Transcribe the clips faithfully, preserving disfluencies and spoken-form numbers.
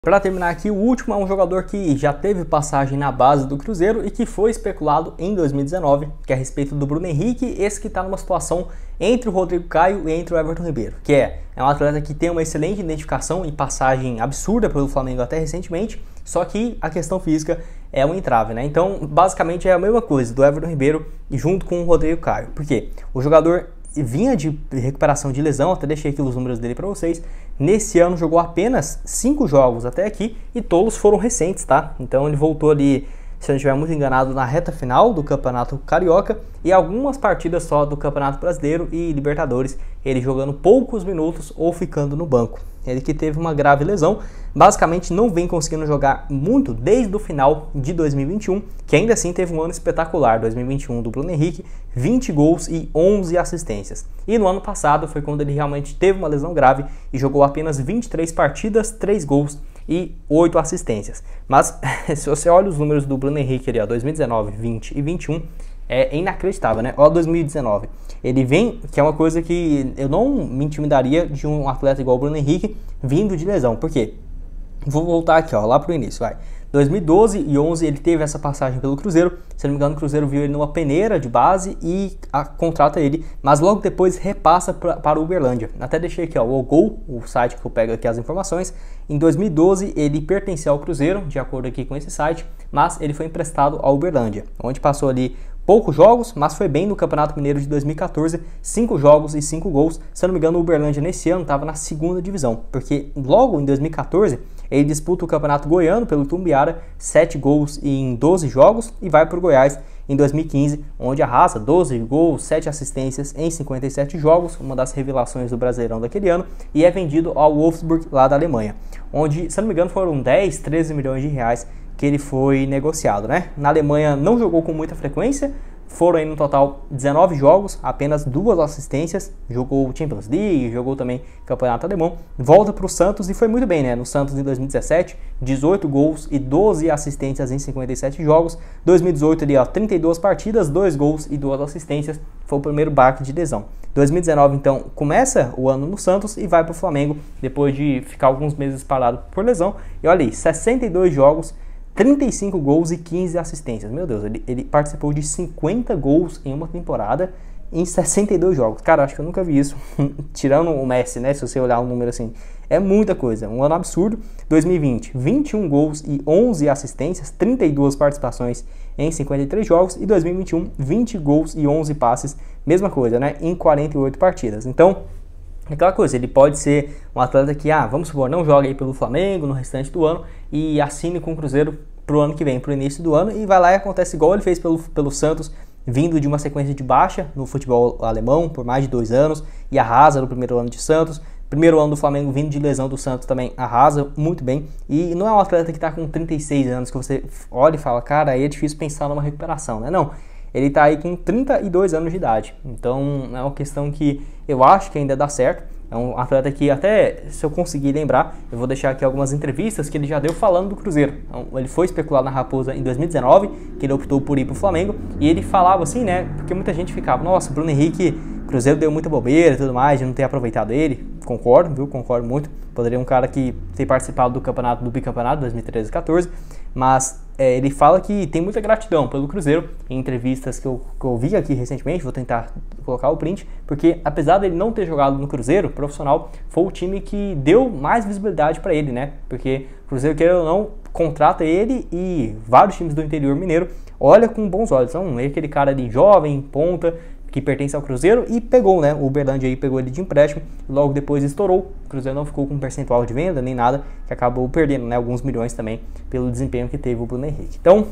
Para terminar aqui, o último é um jogador que já teve passagem na base do Cruzeiro e que foi especulado em dois mil e dezenove, que é a respeito do Bruno Henrique, esse que está numa situação entre o Rodrigo Caio e entre o Everton Ribeiro, que é, é um atleta que tem uma excelente identificação e passagem absurda pelo Flamengo até recentemente, só que a questão física é um entrave, né? Então, basicamente é a mesma coisa do Everton Ribeiro junto com o Rodrigo Caio. Por quê? O jogador vinha de recuperação de lesão, até deixei aqui os números dele para vocês. Nesse ano jogou apenas cinco jogos até aqui e todos foram recentes, tá? Então ele voltou ali, se eu não estiver muito enganado, na reta final do Campeonato Carioca e algumas partidas só do Campeonato Brasileiro e Libertadores, ele jogando poucos minutos ou ficando no banco. Ele que teve uma grave lesão, basicamente não vem conseguindo jogar muito desde o final de dois mil e vinte e um, que ainda assim teve um ano espetacular, dois mil e vinte e um do Bruno Henrique, vinte gols e onze assistências. E no ano passado foi quando ele realmente teve uma lesão grave e jogou apenas vinte e três partidas, três gols e oito assistências. Mas se você olha os números do Bruno Henrique ali, ó, dois mil e dezenove, vinte e vinte e um, é inacreditável, né? Ó, dois mil e dezenove. Ele vem, que é uma coisa que eu não me intimidaria de um atleta igual o Bruno Henrique vindo de lesão. Por quê? Vou voltar aqui, ó, lá pro início, vai. dois mil e doze e onze ele teve essa passagem pelo Cruzeiro. Se não me engano, o Cruzeiro viu ele numa peneira de base e a, contrata ele, mas logo depois repassa pra, para o Uberlândia. Até deixei aqui, ó, o Gol, o site que eu pego aqui as informações. Em dois mil e doze ele pertencia ao Cruzeiro, de acordo aqui com esse site, mas ele foi emprestado ao Uberlândia, onde passou ali poucos jogos, mas foi bem no Campeonato Mineiro de dois mil e quatorze, cinco jogos e cinco gols. Se eu não me engano, o Uberlândia nesse ano estava na segunda divisão, porque logo em dois mil e quatorze ele disputa o Campeonato Goiano pelo Tumbiara, sete gols em doze jogos, e vai para o Goiás em dois mil e quinze, onde arrasa doze gols, sete assistências em cinquenta e sete jogos, uma das revelações do Brasileirão daquele ano, e é vendido ao Wolfsburg lá da Alemanha, onde, se eu não me engano, foram dez, treze milhões de reais que ele foi negociado, né? Na Alemanha não jogou com muita frequência, foram aí no total dezenove jogos, apenas duas assistências, jogou Champions League, jogou também Campeonato Alemão, volta para o Santos e foi muito bem, né? No Santos em dois mil e dezessete, dezoito gols e doze assistências em cinquenta e sete jogos, dois mil e dezoito ali, ó, trinta e duas partidas, dois gols e duas assistências, foi o primeiro baque de lesão. dois mil e dezenove então começa o ano no Santos e vai para o Flamengo, depois de ficar alguns meses parado por lesão, e olha aí, sessenta e dois jogos, trinta e cinco gols e quinze assistências. Meu Deus, ele, ele participou de cinquenta gols em uma temporada em sessenta e dois jogos. Cara, acho que eu nunca vi isso, tirando o Messi, né? Se você olhar um número assim, é muita coisa, um ano absurdo. dois mil e vinte, vinte e um gols e onze assistências, trinta e duas participações em cinquenta e três jogos. E dois mil e vinte e um, vinte gols e onze passes, mesma coisa, né? Em quarenta e oito partidas. Então, aquela coisa, ele pode ser um atleta que, ah, vamos supor, não joga aí pelo Flamengo no restante do ano e assine com o Cruzeiro pro ano que vem, pro início do ano, e vai lá e acontece igual ele fez pelo, pelo Santos, vindo de uma sequência de baixa no futebol alemão por mais de dois anos e arrasa no primeiro ano de Santos. Primeiro ano do Flamengo vindo de lesão do Santos também arrasa muito bem. E não é um atleta que está com trinta e seis anos que você olha e fala, cara, aí é difícil pensar numa recuperação, né? Não. Ele está aí com trinta e dois anos de idade, então é uma questão que eu acho que ainda dá certo. É um atleta que até, se eu conseguir lembrar, eu vou deixar aqui algumas entrevistas que ele já deu falando do Cruzeiro. Então, ele foi especulado na Raposa em dois mil e dezenove, que ele optou por ir para o Flamengo, e ele falava assim, né, porque muita gente ficava, nossa, Bruno Henrique, Cruzeiro deu muita bobeira e tudo mais, de não ter aproveitado ele. Concordo, viu, concordo muito. Poderia um cara que ter participado do campeonato, do bicampeonato dois mil e treze e quatorze, mas é, ele fala que tem muita gratidão pelo Cruzeiro, em entrevistas que eu, que eu vi aqui recentemente, vou tentar colocar o print, porque apesar dele não ter jogado no Cruzeiro profissional, foi o time que deu mais visibilidade para ele, né? Porque o Cruzeiro, querendo ou não, contrata ele e vários times do interior mineiro olha com bons olhos. Então, é aquele cara ali jovem, ponta, que pertence ao Cruzeiro, e pegou, né? O Uberlândia aí pegou ele de empréstimo, logo depois estourou. O Cruzeiro não ficou com um percentual de venda nem nada, que acabou perdendo, né? Alguns milhões também pelo desempenho que teve o Bruno Henrique. Então,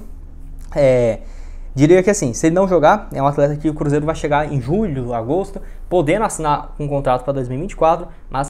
é, diria que assim, se ele não jogar, é um atleta que o Cruzeiro vai chegar em julho, agosto, podendo assinar um contrato para dois mil e vinte e quatro, mas